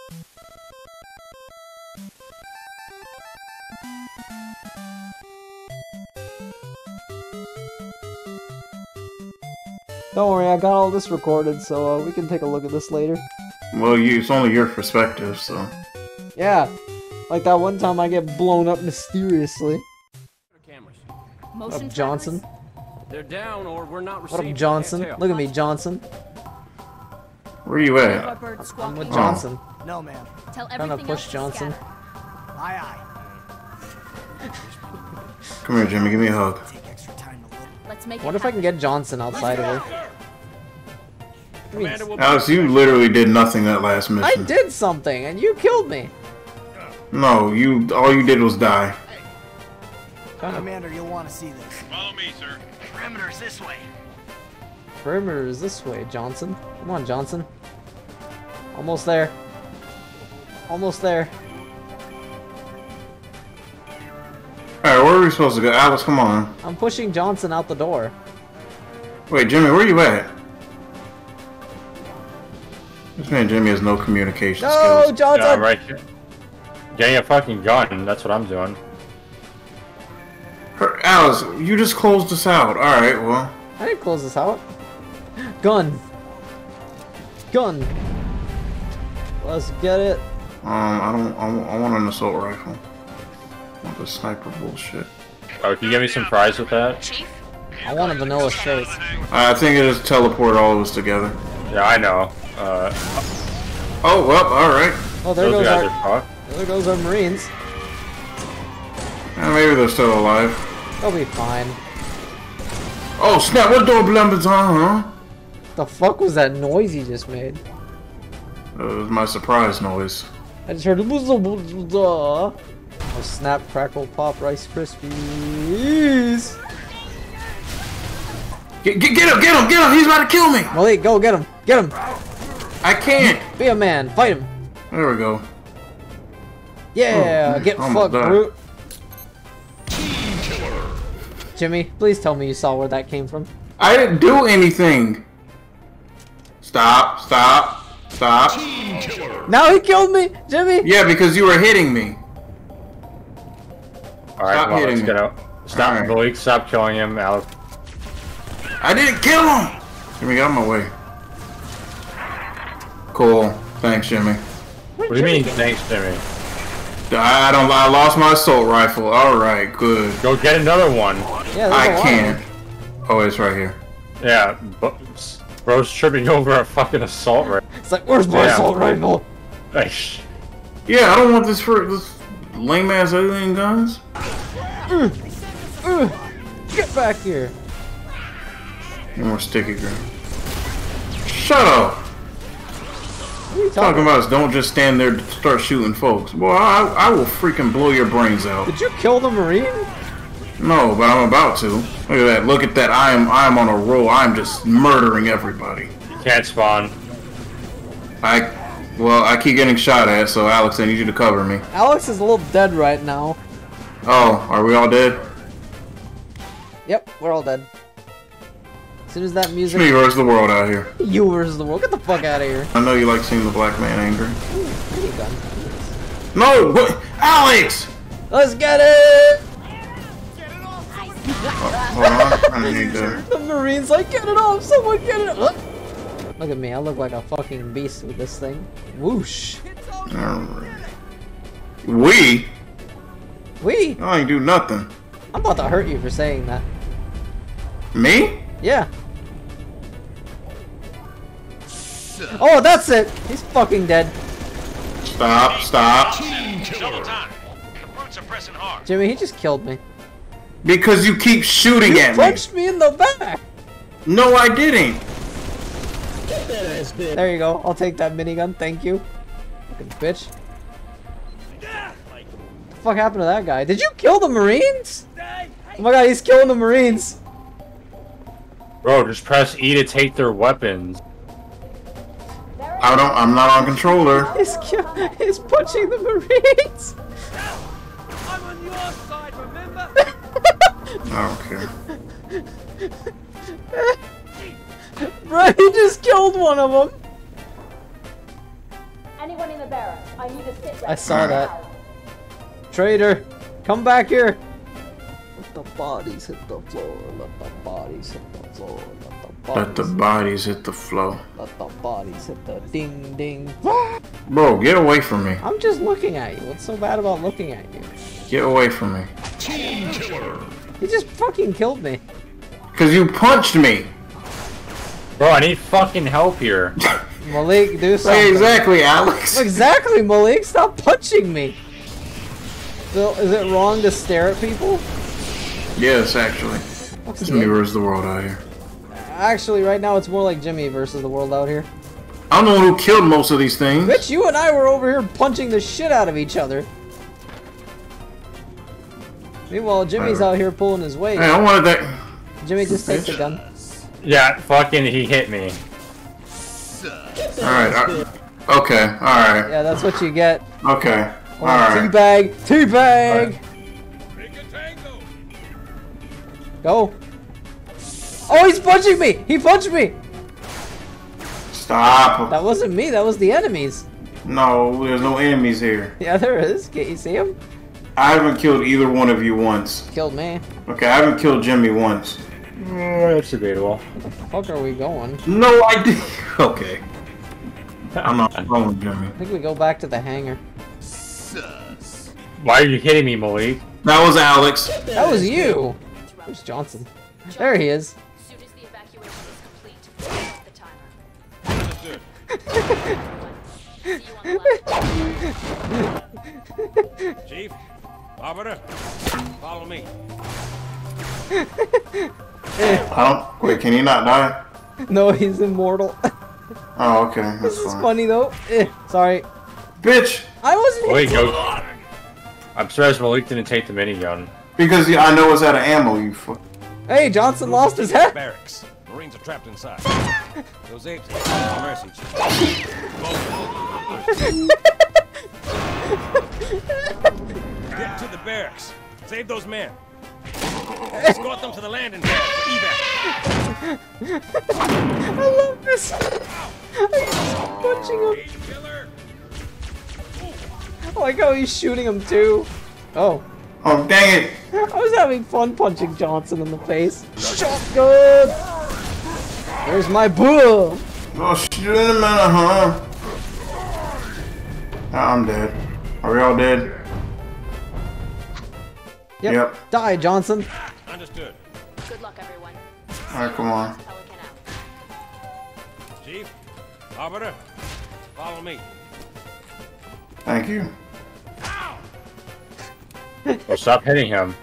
Don't worry, I got all this recorded, so we can take a look at this later. Well, it's only your perspective, so... Yeah, like that one time I get blown up mysteriously. What up, Johnson? They're down, or we're not What up, Johnson? Look at me, Johnson. Where you at? I'm with Johnson. No, ma'am. Trying to push Johnson. Aye, aye. Come here, Jimmy. Give me a hug. What if I can get Johnson outside of her? I mean, Alex, you literally did nothing that last mission. I did something, and you killed me. No, all you did was die. Commander, you'll want to see this. Follow me, sir. Perimeter's this way. Perimeter is this way, Johnson. Come on, Johnson. Almost there. Almost there. Alright, where are we supposed to go? Alex, come on. I'm pushing Johnson out the door. Wait, Jimmy, where you at? This man Jimmy has no communication skills. No, Johnson! Yeah, right here. Getting a fucking gun, that's what I'm doing. Alice, you just closed us out. Alright, well. I didn't close this out. Gun. Gun. Let's get it. I want an assault rifle. I want the sniper bullshit. Oh, can you give me some fries with that? I want a vanilla shake. I think it just teleported all of us together. Yeah, I know. Oh, well, alright. Oh, there Those goes guys our... are fucked. There goes our Marines. Maybe they're still alive. They'll be fine. Oh, snap! What door blunders on, huh? The fuck was that noise you just made? It was my surprise noise. I just heard oh, snap, crackle, pop, Rice Krispies. Get him! He's about to kill me! Malik, go get him! Get him! I can't! Be a man, fight him! There we go. Yeah, get almost fucked, died. brute! Jimmy, please tell me you saw where that came from. I didn't do anything! Stop. Now he killed me! Jimmy! Yeah, because you were hitting me. Alright, Stop well, hitting let's me. get out. Stop, Alright. Malik, stop killing him, Alex. I didn't kill him! Jimmy, get out of my way. Cool. Thanks, Jimmy. What do you mean, thanks, Jimmy? I lost my assault rifle. Alright, good. Go get another one. Yeah, I there's a lot. can't. Oh, it's right here. Yeah, but bro's tripping over a fucking assault rifle. It's like, where's my assault rifle? Hey, Yeah, I don't want this for this lame ass alien guns. Get back here! No more sticky grenade. Shut up! What are you Talking about us, don't just stand there to start shooting folks. Boy, I will freaking blow your brains out. Did you kill the Marine? No, but I'm about to. Look at that. Look at that. I am on a roll. I'm just murdering everybody. you can't spawn. I keep getting shot at, so Alex, I need you to cover me. Alex is a little dead right now. Oh, are we all dead? Yep, we're all dead. As soon as that It's music... me versus the world out here. You versus the world. Get the fuck out of here. I know you like seeing the black man angry. Ooh, minigun. No! What? Alex! Let's get it! Hold on. I need to... The Marine's like, get it off! Someone get it off! Look at me, I look like a fucking beast with this thing. Whoosh! Alright. We? We? I ain't do nothing. I'm about to hurt you for saying that. Me? Yeah. Oh, that's it! He's fucking dead. Stop. Double time. The brutes are pressing hard. Jimmy, he just killed me. Because you keep shooting at me. Punched me in the back! No, I didn't. There you go, I'll take that minigun, thank you. Fucking bitch. What the fuck happened to that guy? Did you kill the Marines? Oh my god, he's killing the Marines! Bro, just press E to take their weapons. I'm not on controller. He's punching the Marines! I'm on your side, remember? I don't care. Bro, he just killed one of them! Anyone in the barracks? I need a sit rep. I saw that. Traitor, come back here. Let the bodies hit the floor. Let the bodies hit the floor. Let the bodies hit the floor. Let the bodies hit the ding ding. Bro, get away from me. I'm just looking at you. What's so bad about looking at you? Get away from me. Team killer. He just fucking killed me. Cause you punched me. Bro, I need fucking help here. Malik, do something. Hey, exactly, Alex. Exactly, Malik. Stop punching me. So, is it wrong to stare at people? Yes, actually. It's me versus the world out here. Actually, right now it's more like Jimmy versus the world out here. I'm the one who killed most of these things. Bitch, you and I were over here punching the shit out of each other. Meanwhile, Jimmy's out here pulling his weight. Hey, I wanted that. Jimmy, just take the gun. Yeah, fucking he hit me. Alright, okay, alright. Yeah, that's what you get. Okay, Oh, alright. teabag! Teabag! Go. Oh, he's punching me! He punched me! Stop. That wasn't me, that was the enemies. No, there's no enemies here. Yeah, there is. Can't you see him? I haven't killed either one of you once. Killed me. Okay, I haven't killed Jimmy once. That's debatable. Where the fuck are we going? No, I did. Okay. I'm not going, Jimmy. I think we go back to the hangar. Why are you hitting me, Malik? That was Alex. That was you! Where's Johnson? There he is. As soon as the evacuation is complete, stop the timer. See you on the left. Chief, Arbiter, follow me. I don't. Wait, can he not die? No, he's immortal. Oh, okay. That's This is fine. funny though. Sorry. Bitch! I wasn't. Wait, go. I'm surprised Malik didn't take the minigun. Because yeah, I know it's out of ammo, you fuck. Hey, Johnson lost his head. Barracks. Marines are trapped inside. Those apes have no mercy, Chief. Get to the barracks. Save those men. Escort them to the landing pad. Evac. I love this. He's punching him. Killer. I like how he's shooting him too. Oh. Oh, dang it! I was having fun punching Johnson in the face. Shotgun! There's my bull! Oh, shoot in a minute, huh? I'm dead. Are we all dead? Yep. Die, Johnson. Understood. Good luck, everyone. Alright, come on. Pelican out. Chief, Arbiter, follow me. Thank you. Well, stop hitting him.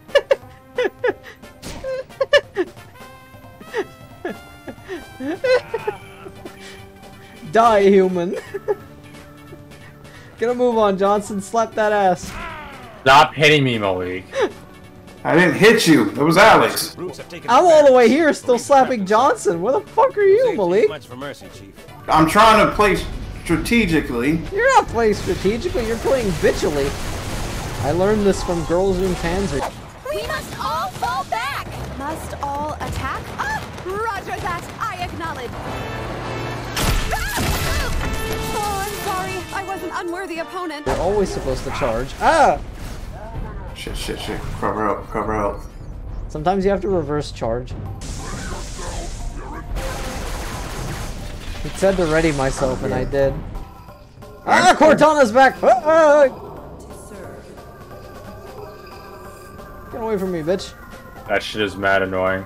Die, human. Get a move on, Johnson. Slap that ass. Stop hitting me, Malik. I didn't hit you. It was Alex. Brutes have taken I'm all the way here still slapping Johnson. Where the fuck are you, Malik? Much for mercy, Chief. I'm trying to play strategically. You're not playing strategically, you're playing bitchily. I learned this from Girls in Panzer. We must all fall back! Must all attack? Ah! Roger that! I acknowledge. Oh, I'm sorry. I was an unworthy opponent. You're always supposed to charge. Ah! Shit, shit, shit. Cover up, cover up. Sometimes you have to reverse charge. It said to ready myself, and I did. Ah, Cortana's back! Ah! Get away from me, bitch. That shit is mad annoying.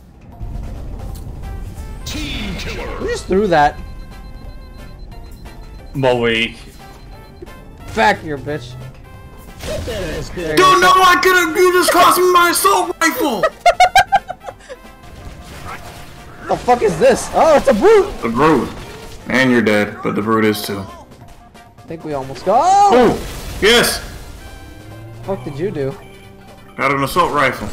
Team killer. Who just threw that? Malik. Back here, bitch. Dude, no, I could have. You just cost me my assault rifle! What the fuck is this? Oh, it's a brute! The brute. And you're dead, but the brute is too. I think we almost got. Oh! Oh! Yes! What the fuck did you do? Got an assault rifle.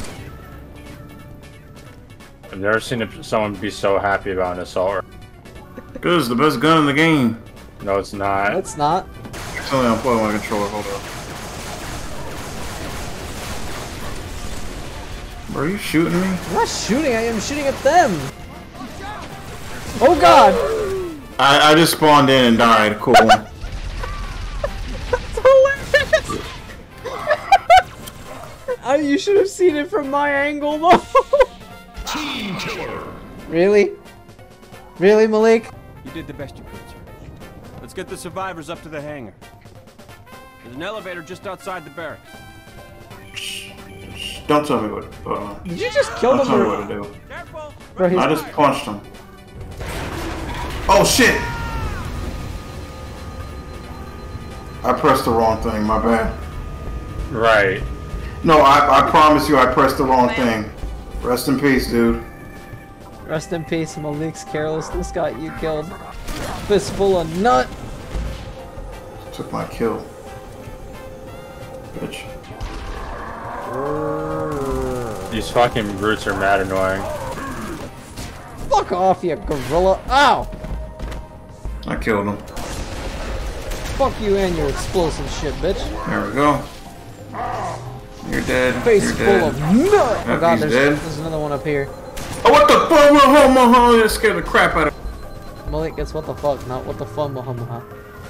I've never seen someone be so happy about an assault. Good, it's the best gun in the game. No, it's not. It's not. It's only on play my controller. Hold up. Bro, are you shooting me? I'm not shooting, I am shooting at them! Oh god! I just spawned in and died. Cool. You should have seen it from my angle, though. Team killer. Really? Really, Malik? You did the best you could, sir. Let's get the survivors up to the hangar. There's an elevator just outside the barracks. Don't tell me what. Did you just kill Don't tell me them? what to do. Careful! Bro, I just punched him. Oh shit! I pressed the wrong thing. My bad. Right. No, I promise you, I pressed the wrong thing. Rest in peace, dude. Rest in peace, Malik's carelessness got you killed. Fistful of nut. Took my kill. Bitch. These fucking brutes are mad annoying. Fuck off, you gorilla. Ow! I killed him. Fuck you and your explosive shit, bitch. There we go. You're dead. Face You're full dead. of nut. Oh Yep, god, he's there's dead. another one up here. Oh, what the fuck? That scared the crap out of me. Malik gets what the fuck, not what the fun, Muhammad.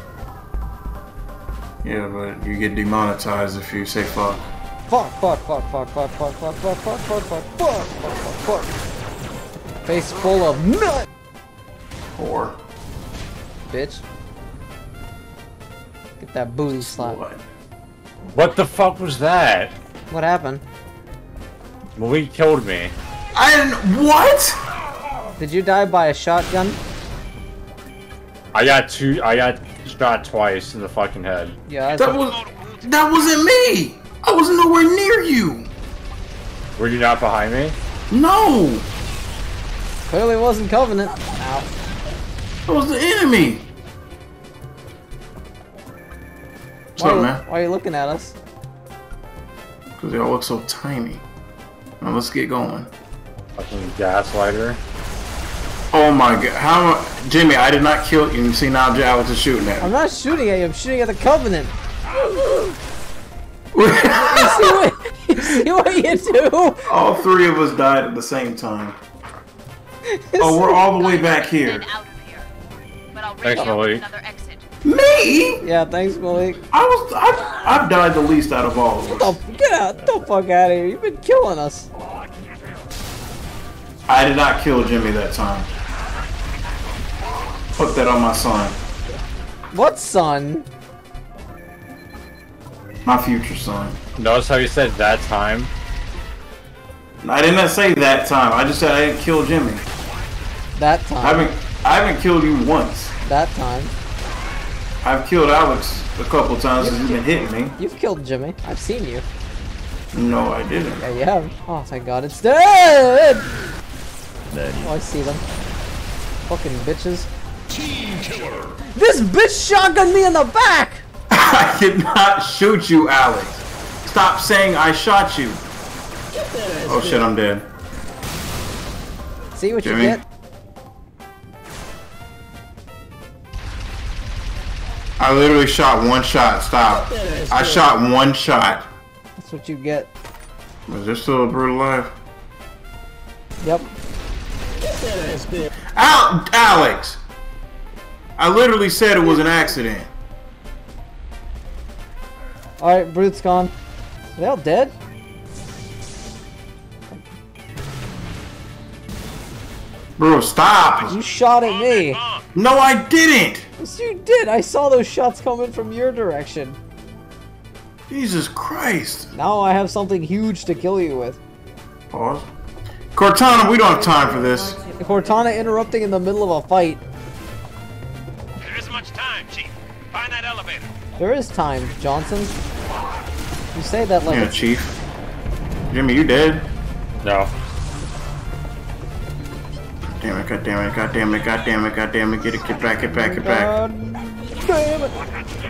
Yeah, but you get demonetized if you say fuck. Fuck, fuck, fuck, fuck, fuck, fuck, fuck, fuck, fuck, fuck, fuck, fuck, fuck, fuck, fuck. Face full of nut, Or bitch. Get that booty slap. what? What the fuck was that? What happened? Malik killed me. I didn't. What? Did you die by a shotgun? I got shot twice in the fucking head. Yeah, That wasn't me. I was nowhere near you. Were you not behind me? No, clearly wasn't Covenant. Ow. that was the enemy. What's up, man? Why are you looking at us? Because y'all look so tiny. Now let's get going. Fucking gaslighter. Oh my god. How Jimmy, I did not kill you. You see now Alex is shooting at I'm me. not shooting at you, I'm shooting at the Covenant. You see what you do? All three of us died at the same time. Oh, we're all the way back here. Out of here. But I'll Thanks, radio Malik. another exit. Me? Yeah, thanks, Malik. I've died the least out of all of us. Oh, get out! Get the fuck out of here! You've been killing us. I did not kill Jimmy that time. Put that on my son. What son? My future son. Notice how you said that time? I did not say that time. I just said I didn't kill Jimmy. That time. I haven't killed you once. That time. I've killed Alex a couple times because he's been hitting me. You've killed Jimmy. I've seen you. No, I didn't. Yeah, you have. Oh, thank God, it's dead! Oh, I see them. Fucking bitches. Team killer. This bitch shotgunned me in the back! I did not shoot you, Alex. Stop saying I shot you. Oh shit, I'm dead. See what Jimmy? you get? I literally shot one shot. Stop. I shot one shot. That's what you get. Is there still a brute alive? Yep. Alex! I literally said it was an accident. Alright, Brute's gone. Are they all dead? Bro, stop! You shot at me. No, I didn't! Yes, you did. I saw those shots coming from your direction. Jesus Christ. Now I have something huge to kill you with. Pause. Cortana, we don't have time for this. Cortana interrupting in the middle of a fight. There isn't much time, Chief. Find that elevator. There is time, Johnson. You say that like Yeah, it's... Chief. Jimmy, you dead? No. Damn it, god damn it, god damn it, god damn it, god damn it, get back, get back, get back. God damn it.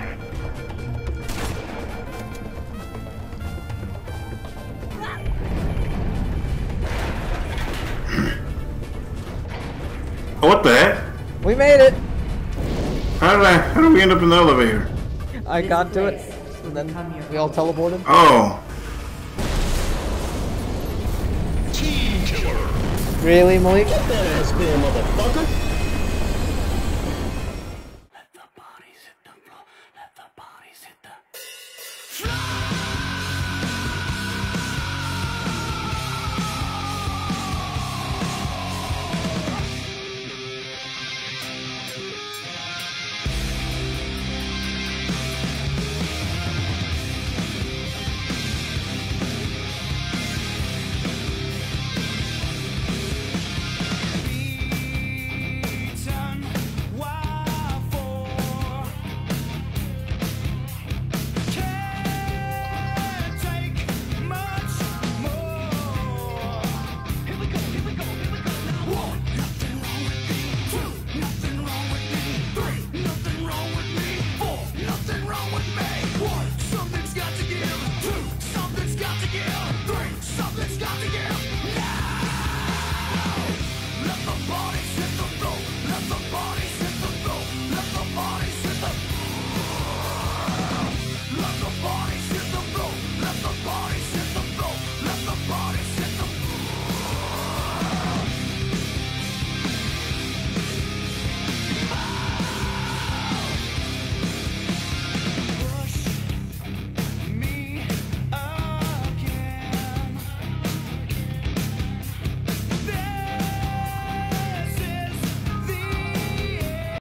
Oh, what the heck? We made it. How did we end up in the elevator? I got to it. And then we all teleported. Oh. Team killer. Really, Malik? That ass there, motherfucker.